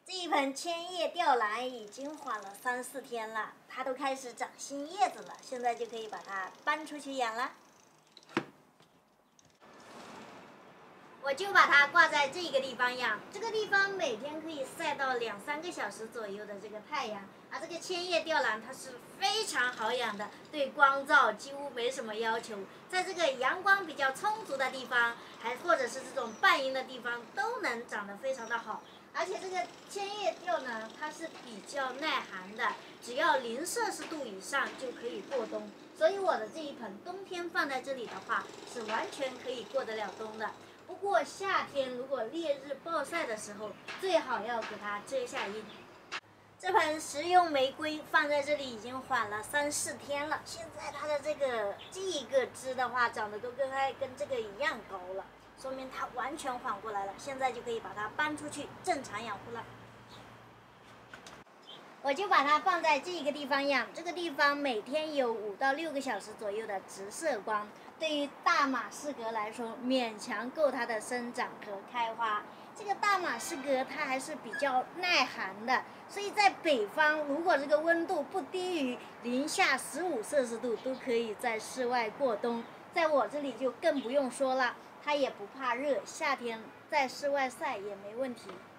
这一盆千叶吊兰已经缓了3、4天了，它都开始长新叶子了，现在就可以把它搬出去养了。我就把它挂在这个地方养，这个地方每天可以晒到2、3个小时左右的这个太阳。而这个千叶吊兰它是非常好养的，对光照几乎没什么要求，在这个阳光比较充足的地方，或者是这种半阴的地方，都能长得非常的好。而且这个千叶吊兰它是比较耐寒的，只要0摄氏度以上就可以过冬，所以我的这一盆冬天放在这里的话，是完全可以过得了冬的。不过夏天如果烈日暴晒的时候，最好要给它遮下阴。这盆食用玫瑰放在这里已经缓了3、4天了，现在它的这一个枝的话，长得都跟这个一样高了，说明它完全缓过来了。现在就可以把它搬出去正常养护了。我就把它放在这个地方养，这个地方每天有5到6个小时左右的直射光，对于大马士革来说，勉强够它的生长和开花。这个大马士革它还是比较耐寒的，所以在北方，如果这个温度不低于零下15摄氏度，都可以在室外过冬。在我这里就更不用说了，它也不怕热，夏天在室外晒也没问题。